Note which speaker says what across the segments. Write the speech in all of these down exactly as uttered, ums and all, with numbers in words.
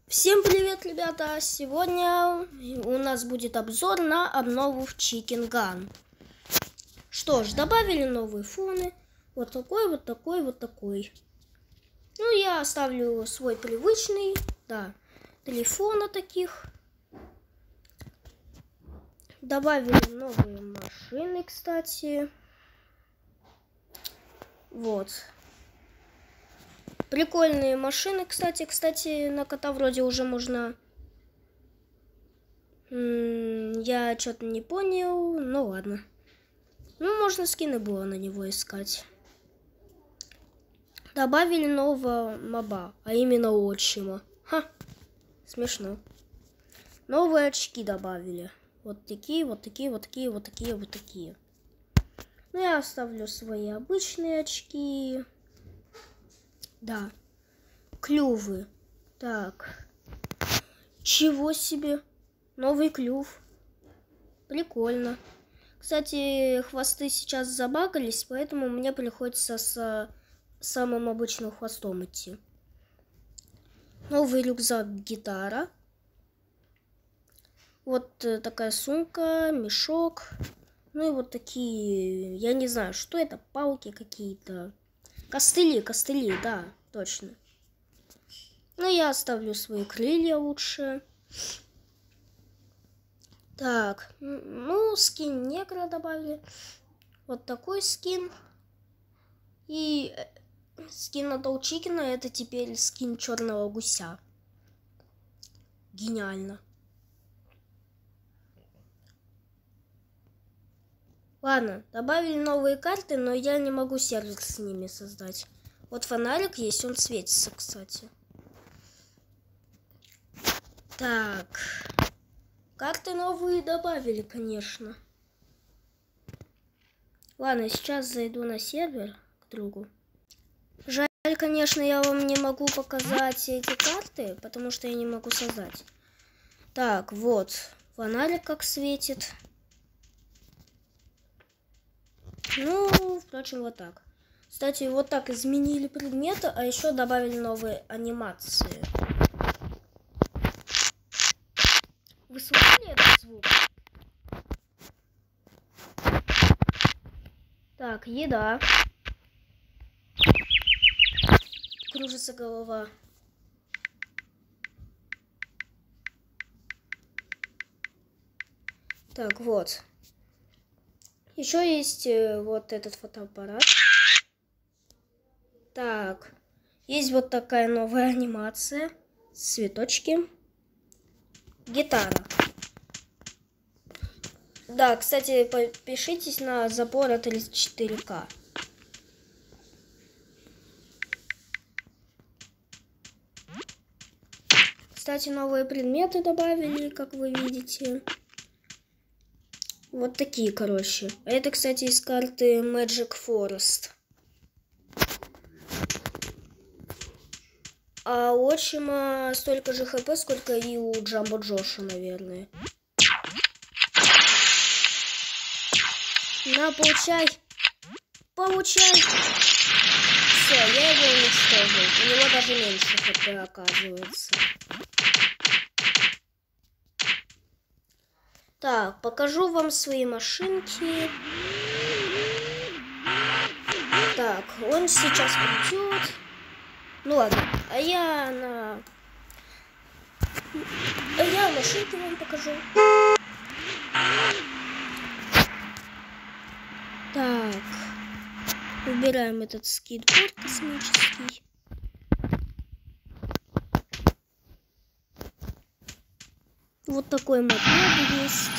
Speaker 1: Всем привет, ребята! Сегодня у нас будет обзор на обнову в Chicken Gun. Что ж, добавили новые фоны. Вот такой, вот такой, вот такой. Ну, я оставлю свой привычный. Да, три фона таких. Добавили новые машины, кстати. Вот. Прикольные машины, кстати. Кстати, на кота вроде уже можно... М-м, я что-то не понял. Ну ладно. Ну, можно скины было на него искать. Добавили нового моба, а именно отчима. Ха, смешно. Новые очки добавили. Вот такие, вот такие, вот такие, вот такие, вот такие. Ну, я оставлю свои обычные очки. Да. Клювы. Так. Чего себе? Новый клюв. Прикольно. Кстати, хвосты сейчас забагались, поэтому мне приходится с самым обычным хвостом идти. Новый рюкзак, гитара. Вот такая сумка, мешок. Ну и вот такие, я не знаю, что это, палки какие-то. Костыли, костыли, да, точно. Ну, я оставлю свои крылья лучше. Так, ну, скин негра добавили. Вот такой скин. И скин от Чикена, это теперь скин черного гуся. Гениально. Ладно, добавили новые карты, но я не могу сервер с ними создать. Вот фонарик есть, он светится, кстати. Так. Карты новые добавили, конечно. Ладно, сейчас зайду на сервер к другу. Жаль, конечно, я вам не могу показать эти карты, потому что я не могу создать. Так, вот. Фонарик как светит. Ну, впрочем, вот так. Кстати, вот так изменили предметы, а еще добавили новые анимации. Вы слышали этот звук? Так, еда. Кружится голова. Так, вот. Еще есть э, вот этот фотоаппарат. Так, есть вот такая новая анимация. Цветочки. Гитара. Да, кстати, подпишитесь на Запора тридцать четыре ка. Кстати, новые предметы добавили, как вы видите. Вот такие, короче. Это, кстати, из карты Magic Forest. А у отчима столько же хп, сколько и у Джамбо Джоша, наверное. На, получай. Получай. Все, я его уничтожил. У него даже меньше хп, оказывается. Так, покажу вам свои машинки. Так, он сейчас придет. Ну ладно, а я на... А я машинки вам покажу. Так, убираем этот скейтборд космический. Вот такой мотор есть.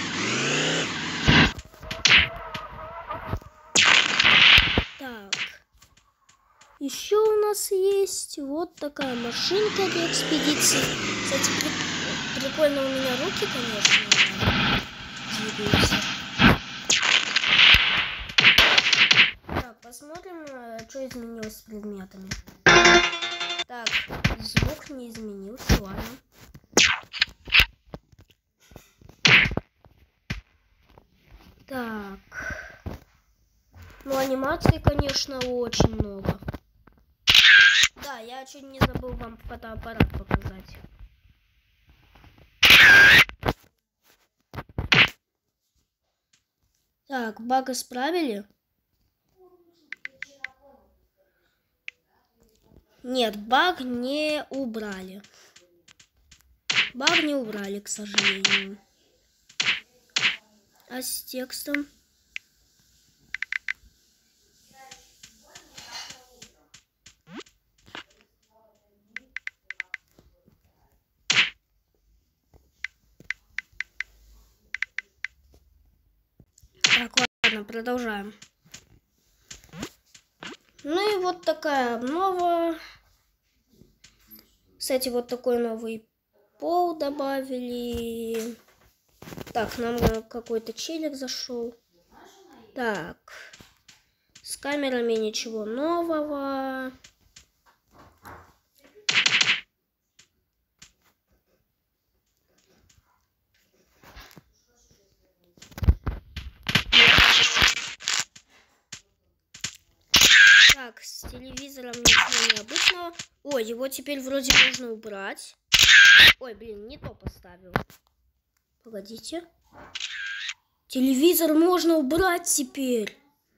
Speaker 1: Так. Еще у нас есть вот такая машинка для экспедиции. Кстати, при... прикольно у меня руки, конечно, двигаются. Так, посмотрим, что изменилось с предметами. Так, звук не изменился, ладно. Так. Ну, анимации, конечно, очень много. Да, я чуть не забыл вам фотоаппарат показать. Так, баг исправили? Нет, баг не убрали. Баг не убрали, к сожалению. А с текстом? Так, ладно, продолжаем. Ну и вот такая обнова. Кстати, вот такой новый пол добавили. Так, нам какой-то челик зашел. Так, с камерами ничего нового. Так, с телевизором ничего необычного. Ой, его теперь вроде можно убрать. Ой, блин, не то поставил. Погодите. Телевизор можно убрать теперь.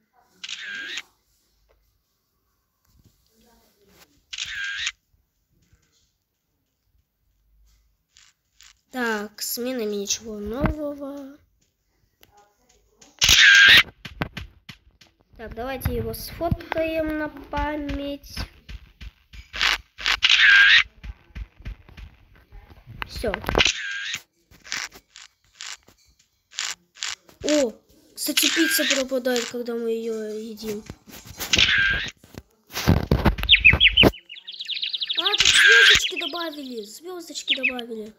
Speaker 1: Так, с минами ничего нового. Так, давайте его сфоткаем на память. Все. О, кстати, пицца пропадает, когда мы ее едим. А, тут звездочки добавили. Звездочки добавили.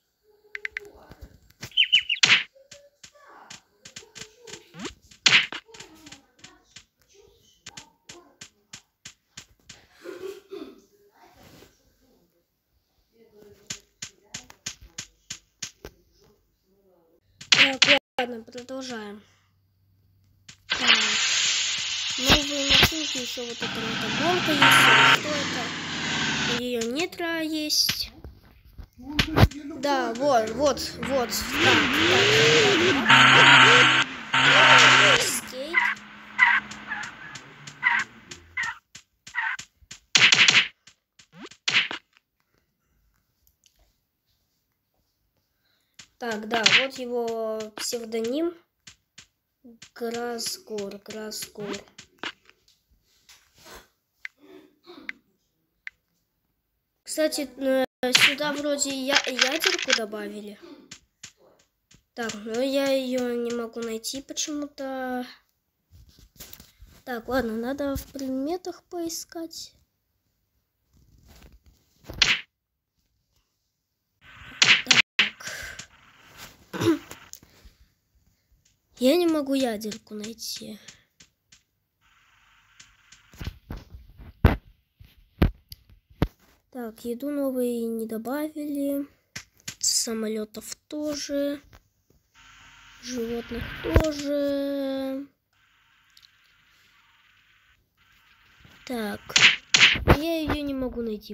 Speaker 1: Так, ладно, продолжаем. Так. Новые машинки, еще вот эта мотоблонка есть. Что это? Ее нитро есть. Да, вот, вот, вот. Так, так, так. Скейт. Так, да, вот его псевдоним. Грасгор, Грасгор. Кстати, сюда вроде я ядерку добавили. Так, но я ее не могу найти почему-то. Так, ладно, надо в предметах поискать. Я не могу ядерку найти. Так, еду новые не добавили. Самолетов тоже. Животных тоже. Так. Я ее не могу найти.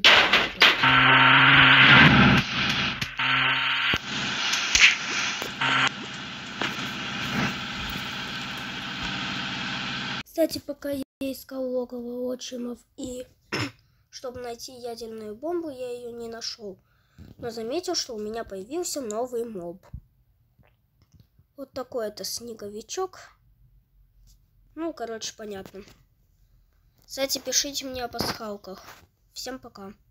Speaker 1: Кстати, пока я искал логово отчимов и чтобы найти ядерную бомбу, я ее не нашел. Но заметил, что у меня появился новый моб. Вот такой это снеговичок. Ну, короче, понятно. Кстати, пишите мне о пасхалках. Всем пока.